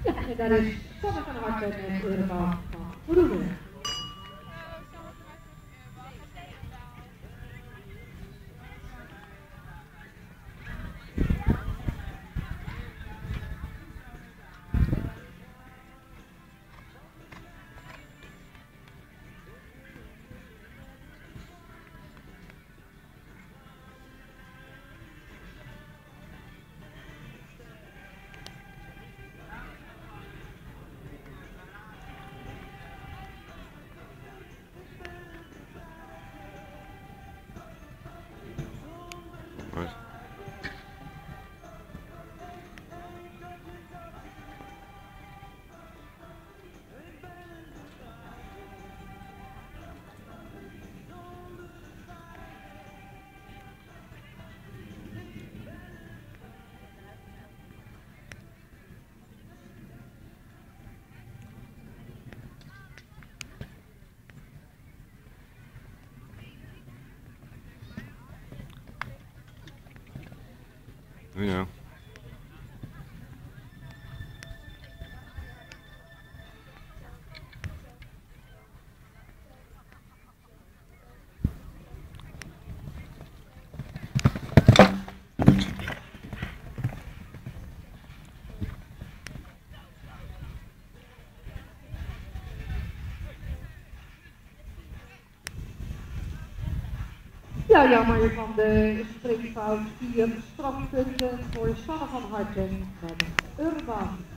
Ja, en daar is Sanne van Harten met Urban van Groenen. Ja. Ja, jammer van de springfout. 4 strafpunten voor Sanne van Harten met Urban